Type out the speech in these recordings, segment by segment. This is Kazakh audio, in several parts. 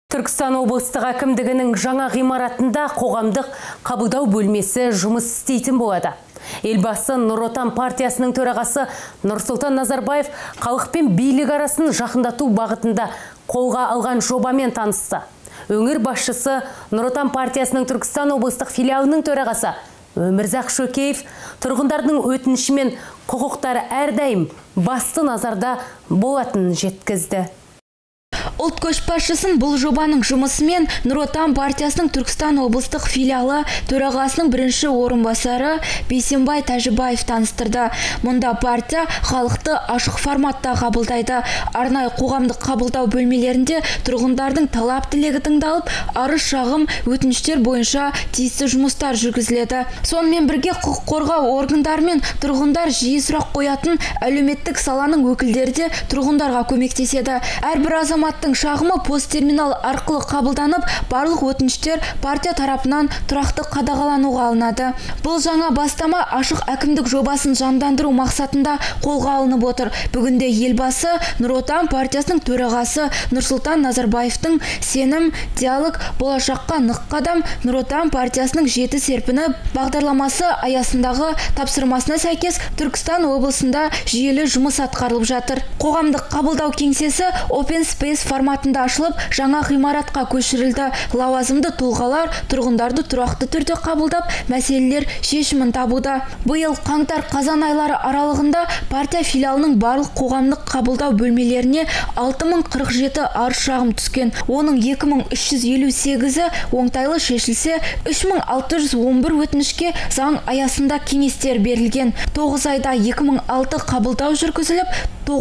Түркістан облыстық әкімдігінің жаңа ғимаратында қоғамдық қабылдау бөлмесі жұмыс істейтін болады. Елбасы Нұр Отан партиясының төрағасы Нұрсұлтан Назарбаев халық пен билік арасын жақындату бағытында қолға алған жобамен танысты. Өңір басшысы Нұр Отан партиясының Түркістан облыстық филиалының төрағасы Өмірзақ Шөкеев тұрғындардың өтініші мен құқықтары әрдайым басты назарда болатынын жеткізді. Ұлт көшбасшысын бұл жобаның жұмысымен Нұр Отан партиясының Түркістан облыстық филиалы төрағасының бірінші орынбасары Бейсенбай Тәжібаев таныстырды. Мұнда партия халықты ашық форматта қабылдайды. Арнайы қоғамдық қабылдау бөлмелерінде тұрғындардың талап тілегі тыңдалып, арыз шағым өтініштер бойынша тиісті жұмыстар жүргізіледі. Сонымен бірге құқық қорғау органдары мен тұрғындар жиі сұрақ қоятын әлеуметтік саланың өкілдері де тұрғындарға көмектеседі. Әрбір азаматтың шағымы пост-терминал арқылы қабылданып, барлық өтініштер партия тарапынан тұрақты қадағалануға алынады. Бұл жаңа бастама ашық әкімдік жобасын жандандыру мақсатында қолға алынып отыр. Бүгінде елбасы Нұр Отан партиясының төрағасы Нұрсұлтан Назарбаевтың сенім, диалог, болашаққа нық қадам Нұр Отан партиясының 7 серпіні бағдарламасы аясындағы тапсырмасына сәйкес Түркістан облысында жүйелі жұмыс атқарылып жатыр. Қоғамдық қабылдау кеңсесі Open Space форматында ашылып, жаңа ғимаратқа көшірілді. Лауазымды тұлғалар тұрғындарды тұрақты түрде қабылдап, мәселелер шешімін табуда. Биыл қаңтар-қазан айлары аралығында партия филиалының барлық қоғамдық қабылдау бөлмелеріне 6047 арыз шағым түскен. Оның 2358-і оңтайлы шешілсе, 3611 өтінішке заң аясында кеңестер берілген. 9 айда 2006 қабылдау жүргізіліп,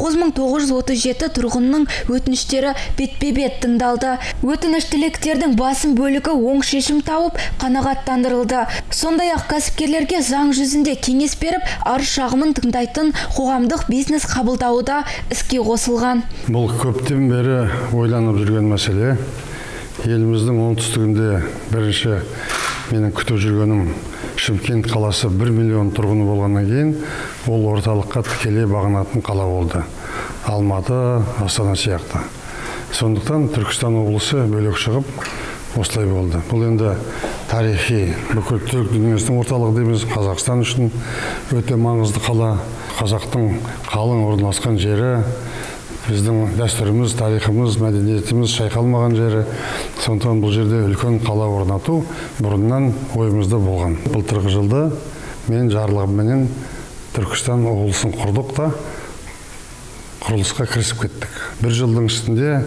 9937 тұрғынның өтініштері бетпе-бет тыңдалды. Өтініш тілектердің басым бөлігі оң шешім тауып, қанағаттандырылды. Сондай-ақ кәсіпкерлерге заң жүзінде кеңес беріп, арыз шағымын тыңдайтын қоғамдық бизнес қабылдауы да іске қосылған. Бұл көптен бері ойланып жүрген мәселе. Еліміздің оңтүстігінде бірінші менің күтіп жүргенім Шымкент қаласы 1 миллион тұрғыны болғаннан кейін, ол орталыққа тікелей бағынатын қала болды. Алматы, Астана сияқты. Сондықтан Түркістан облысы бөлек шығып, осылай болды. Бұл енді тарихи, бүкіл түрік дүниесінің орталығы дейміз. Қазақстан үшін өте маңызды қала. Қазақтың қалың орналасқан жері, біздің дәстүріміз, тарихымыз, мәдениетіміз шайқалмаған жері. Сондықтан бұл жерде үлкен қала орнату бұрыннан ойымызда болған. Былтырғы жылда мен жарлығымменен Түркістан облысын құрдық та құрылысқа кірісіп кеттік. Bir жылдың ішінде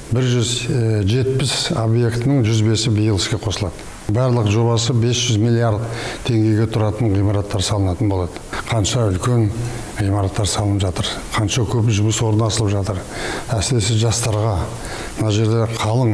170 объектінің 105-і биыл іске қосылады. Барлық жобасы 500 миллиард теңгеге тұратын ғимараттар салынатын болады. Қанша үлкен ғимараттар салынып жатыр, қанша көп жұмыс орны ашылып жатыр. Әсіресе жастарға. Мына жерде қалың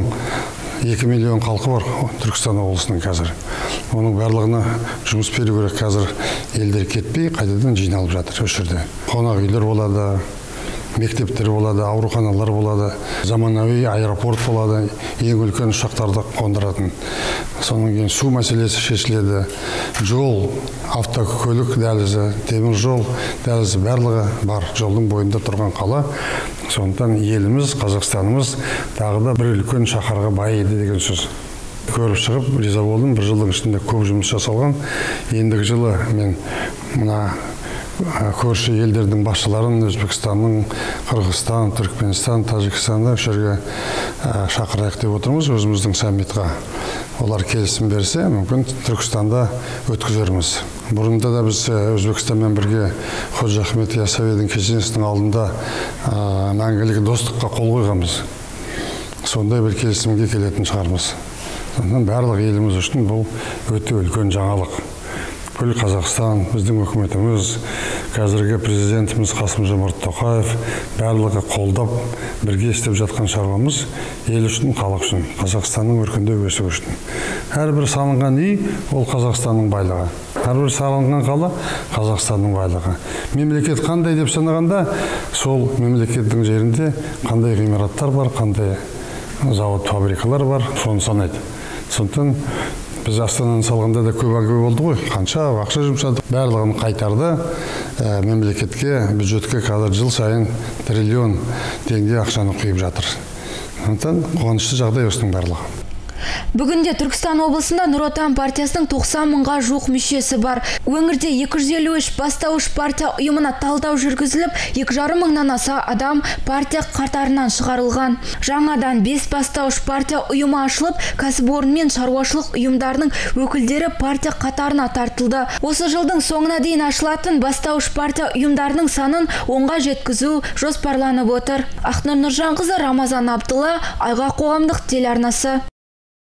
2 миллион халқы бар Түркістан облысының қазір. Оның барлығына жұмыс беру керек. Қазір елдер кетпей, қайтадан жиналып жатыр осы жерде. Қонақ үйлер болады, мектептер болады, ауруханалар болады, заманауи аэропорт болады, ең үлкен ұшақтарды қондыратын. Соның кейін су мәселесі шешіледі. Жол, автокөлік дәлізі, темір жол дәлізі барлығы бар. Жолдың бойында тұрған қала. Сондықтан еліміз, Қазақстанымыз тағы да бір үлкен шаһарға байиды деген сөз. Көріп шығып, риза болдым. Bir жылдың ішінде көп жұмыс жасалған. Ендігі жылы мен мына көрші елдердің басшыларын, Өзбекстанның, Қырғызстан, Түркменстан, Тәжікстанды жерге шақырайық деп отырмыз өзіміздің саммитқа. Олар келісім берсе, мүмкін Түркістанда өткізерміз. Бұрында да біз Өзбекстанмен бірге Ходжа Ахмет Яссауидің кесенесінің алдында мәңгілік достыққа қол қойғанбыз. Сондай бір келісімге келетін шығармыз. Барлық еліміз үшін бұл өте үлкен жаңалық. Бүкіл Қазақстан, біздің үкіметіміз, қазіргі президентіміз Қасым-Жомарт Тоқаев барлығы қолдап бірге істеп жатқан шаруамыз ел үшін, халық үшін, Қазақстанның өркендеп өсуі үшін. Әрбір салынған үй ол Қазақстанның байлығы. Әрбір салынған қала Қазақстанның байлығы. Мемлекет қандай деп санағанда, сол мемлекеттің жерінде қандай ғимараттар бар, қандай завод, фабрикалар бар, соны санайды. Сондықтан біз Астананы салғанда да көп әңгіме болды ғой. Қанша ақша жұмсадық, барлығын қайтарды. Мемлекетке, бюджетке қазір жыл сайын триллион теңге ақшаны құйып жатыр. Сондықтан қуанышты жағдай осының барлығы. Бүгінде Түркістан облысында Нұр Отан партиясының 90 мыңға жуық мүшесі бар. Өңірде 253 бастауыш партия ұйымына талдау жүргізіліп, 2,5 мыңнан аса адам партия қатарынан шығарылған. Жаңадан 5 бастауыш партия ұйымы ашылып, кәсіпорын мен шаруашылық ұйымдарының өкілдері партия қатарына тартылды. Осы жылдың соңына дейін ашылатын бастауыш партия ұйымдарының санын 10-ға жеткізу жоспарланып отыр. Ақнұр Нұржанқызы, Рамазан Абдылла, Айға қоғамдық телеарнасы.